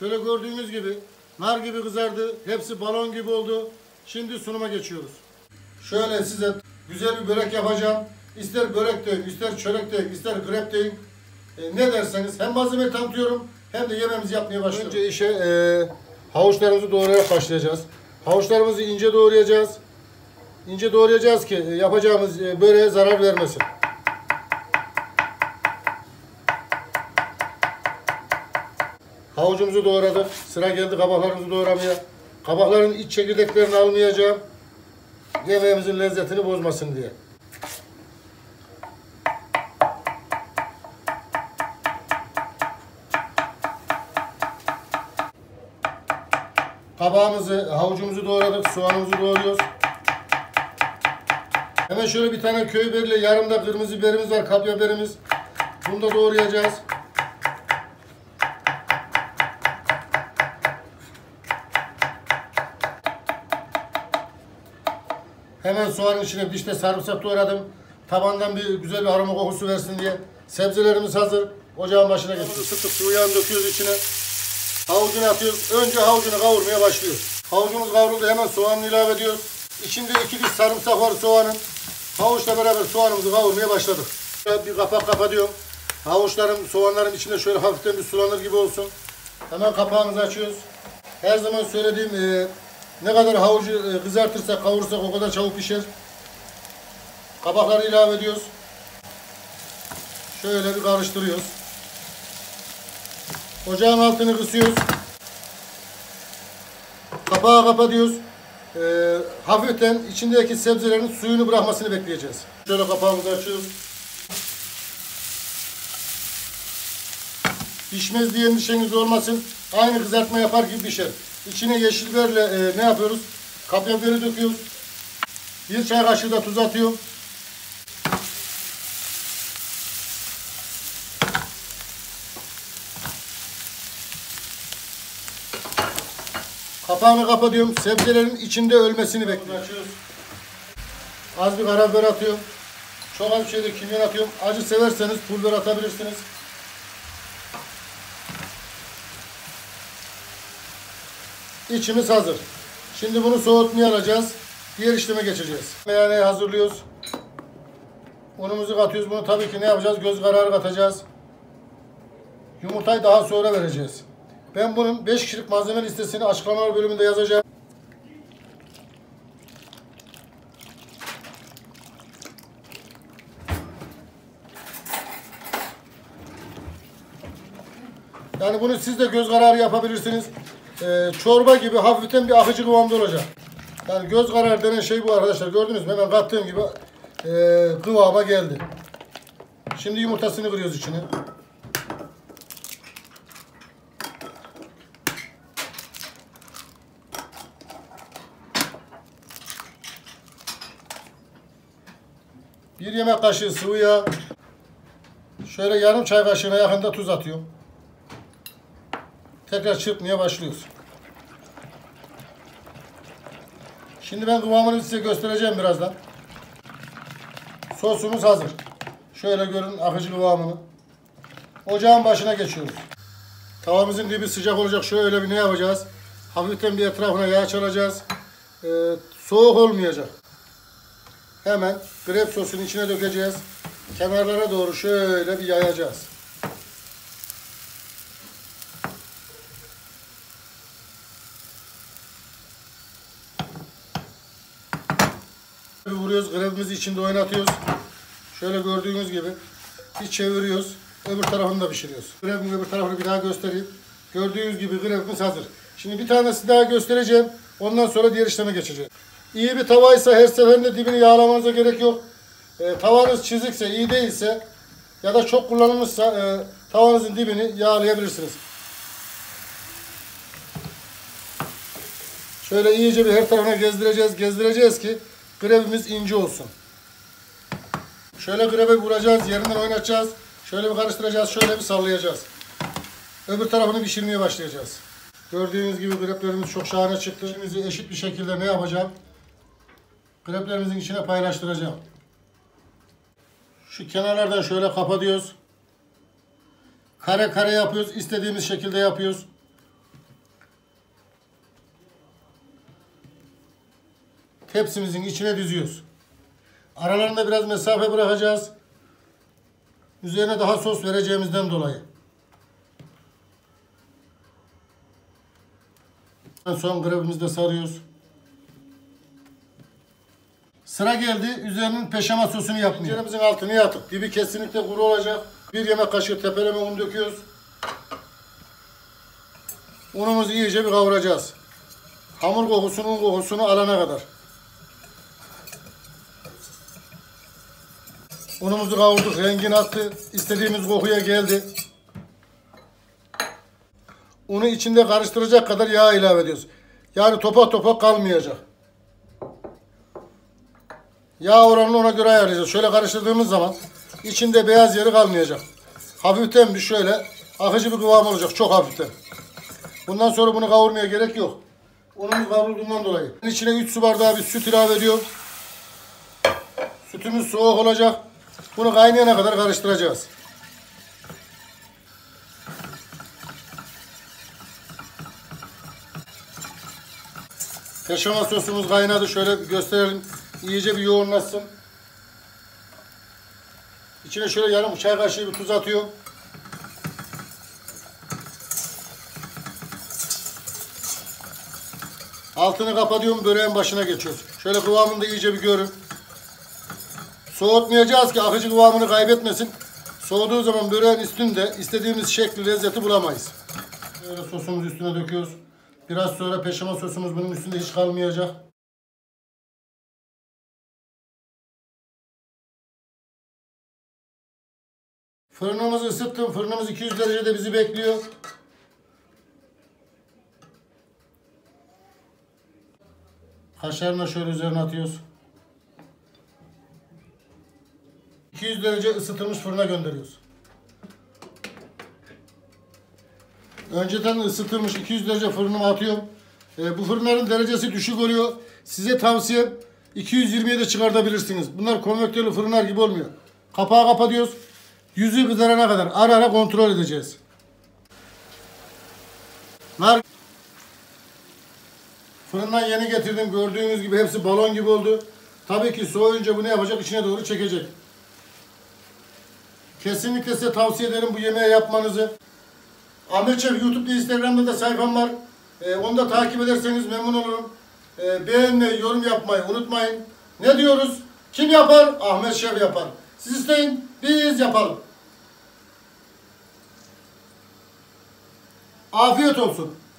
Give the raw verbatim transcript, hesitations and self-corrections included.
Şöyle gördüğünüz gibi nar gibi kızardı. Hepsi balon gibi oldu. Şimdi sunuma geçiyoruz. Şöyle size güzel bir börek yapacağım. İster börek deyin, ister çörek deyin, ister krep deyin. E, ne derseniz hem malzemeyi tanıtıyorum hem de yemeğimizi yapmaya başlıyorum. Önce işe e, havuçlarımızı doğrayarak başlayacağız. Havuçlarımızı ince doğrayacağız. İnce doğrayacağız ki e, yapacağımız e, böreğe zarar vermesin. Havucumuzu doğradık. Sıra geldi kabaklarımızı doğramaya. Kabakların iç çekirdeklerini almayacağım. Yemeğimizin lezzetini bozmasın diye. Kabağımızı, havucumuzu doğradık. Soğanımızı doğruyoruz. Hemen şöyle bir tane köy biberiyle yarım da kırmızı biberimiz var. Kapya biberimiz. Bunu da doğrayacağız. Hemen soğanın içine bir işte sarımsak doğradım. Tabandan bir güzel bir aroma kokusu versin diye. Sebzelerimiz hazır. Ocağın başına geçiyoruz. Sıktık sıvı yağını döküyoruz içine. Havucunu atıyoruz. Önce havucunu kavurmaya başlıyoruz. Havucumuz kavruldu. Hemen soğanını ilave ediyoruz. İçinde iki diş sarımsak var soğanın. Havuçla beraber soğanımızı kavurmaya başladık. Bir kapak kapatıyorum. Havuçların, soğanların içinde şöyle hafiften bir sulanır gibi olsun. Hemen kapağımızı açıyoruz. Her zaman söylediğim e, ne kadar havucu kızartırsak, kavurursak o kadar çabuk pişer. Kabakları ilave ediyoruz. Şöyle bir karıştırıyoruz. Ocağın altını kısıyoruz. Kapağı kapatıyoruz. Ee, hafiften içindeki sebzelerin suyunu bırakmasını bekleyeceğiz. Şöyle kapağımızı açıyoruz. Pişmez diye endişeniz olmasın. Aynı kızartma yapar gibi pişer. İçine yeşil biberle e, ne yapıyoruz? Kapya biberi döküyoruz. Bir çay kaşığı da tuz atıyorum. Kapağını kapatıyorum. Sebzelerin içinde ölmesini bekliyoruz. Az bir karabiber atıyorum. Çok az bir şeyde kimyon atıyorum. Acı severseniz pul biber atabilirsiniz. İçimiz hazır. Şimdi bunu soğutmaya alacağız. Diğer işleme geçeceğiz. Meyaneyi hazırlıyoruz. Unumuzu katıyoruz. Bunu tabii ki ne yapacağız? Göz kararı katacağız. Yumurtayı daha sonra vereceğiz. Ben bunun beş kişilik malzeme listesini açıklamalar bölümünde yazacağım. Yani bunu siz de göz kararı yapabilirsiniz. Ee, çorba gibi hafiften bir akıcı kıvamda olacak. Yani göz kararı denen şey bu arkadaşlar. Gördünüz mü? Hemen kattığım gibi e, kıvama geldi. Şimdi yumurtasını kırıyoruz içine. Bir yemek kaşığı sıvı yağ. Şöyle yarım çay kaşığına yakında tuz atıyorum. Tekrar çırpmaya başlıyoruz. Şimdi ben kıvamını size göstereceğim birazdan. Sosumuz hazır. Şöyle görün akıcı kıvamını. Ocağın başına geçiyoruz. Tavamızın dibi sıcak olacak. Şöyle bir ne yapacağız? Hafiften bir etrafına yağ çalacağız. Ee, soğuk olmayacak. Hemen krep sosunu içine dökeceğiz. Kenarlara doğru şöyle bir yayacağız. Vuruyoruz, krepimizi içinde oynatıyoruz. Şöyle gördüğünüz gibi bir çeviriyoruz. Öbür tarafını da pişiriyoruz. Krepin öbür tarafını bir daha göstereyim. Gördüğünüz gibi krepimiz hazır. Şimdi bir tanesi daha göstereceğim. Ondan sonra diğer işleme geçeceğim. İyi bir tavaysa her seferinde dibini yağlamanıza gerek yok. E, tavanız çizikse, iyi değilse ya da çok kullanılmışsa e, tavanızın dibini yağlayabilirsiniz. Şöyle iyice bir her tarafına gezdireceğiz, gezdireceğiz ki krepimiz ince olsun. Şöyle krepi vuracağız, yerinden oynatacağız. Şöyle bir karıştıracağız, şöyle bir sallayacağız. Öbür tarafını pişirmeye başlayacağız. Gördüğünüz gibi kreplerimiz çok şahane çıktı. Şimdi eşit bir şekilde ne yapacağım? Kreplerimizin içine paylaştıracağım. Şu kenarlardan şöyle kapatıyoruz. Kare kare yapıyoruz. İstediğimiz şekilde yapıyoruz. tepsimizin içine diziyoruz. Aralarında biraz mesafe bırakacağız. Üzerine daha sos vereceğimizden dolayı. Son grevimizde sarıyoruz. Sıra geldi üzerinin peşama sosunu yapmaya. Tenceremizin altını yatıp dibi kesinlikle kuru olacak. Bir yemek kaşığı tepeleme un döküyoruz. Unumuzu iyice bir kavuracağız. Hamur kokusunu, un kokusunu alana kadar. Unumuzu kavurduk, rengini attı. İstediğimiz kokuya geldi. Unu içinde karıştıracak kadar yağ ilave ediyoruz. Yani topak topak kalmayacak. Yağ oranını ona göre ayarlayacağız. Şöyle karıştırdığımız zaman içinde beyaz yeri kalmayacak. Hafiften bir şöyle akıcı bir kıvam olacak. Çok hafiften. Bundan sonra bunu kavurmaya gerek yok. Unumuz kavrulduğundan dolayı. İçine üç su bardağı bir süt ilave ediyorum. Sütümüz soğuk olacak. Bunu kaynayana kadar karıştıracağız. Peşama sosumuz kaynadı. Şöyle gösterelim. İyice bir yoğunlaşsın. İçine şöyle yarım çay kaşığı bir tuz atıyorum. Altını kapatıyorum. Böreğin başına geçiyoruz. Şöyle kıvamını da iyice bir görün. Soğutmayacağız ki akıcı kıvamını kaybetmesin. Soğuduğu zaman böreğin üstünde istediğimiz şekli, lezzeti bulamayız. Böyle sosumuzu üstüne döküyoruz. Biraz sonra peşama sosumuz bunun üstünde hiç kalmayacak. Fırınımızı ısıttım. Fırınımız iki yüz derecede bizi bekliyor. Kaşarını şöyle üzerine atıyoruz. iki yüz derece ısıtılmış fırına gönderiyoruz. Önceden ısıtılmış iki yüz derece fırınıma atıyorum. E, bu fırınların derecesi düşük oluyor. Size tavsiyem iki yüz yirmiye de çıkartabilirsiniz. Bunlar konvektörlü fırınlar gibi olmuyor. Kapağı kapatıyoruz. Yüzü kızarana kadar ara ara kontrol edeceğiz. Nar Fırından yeni getirdim. Gördüğünüz gibi hepsi balon gibi oldu. Tabii ki soğuyunca bu ne yapacak? İçine doğru çekecek. Kesinlikle size tavsiye ederim bu yemeği yapmanızı. Ahmet Şef YouTube'da, Instagram'da da sayfam var. Ee, onu da takip ederseniz memnun olurum. Ee, beğenmeyi, yorum yapmayı unutmayın. Ne diyoruz? Kim yapar? Ahmet Şef yapar. Siz isteyin, biz yapalım. Afiyet olsun.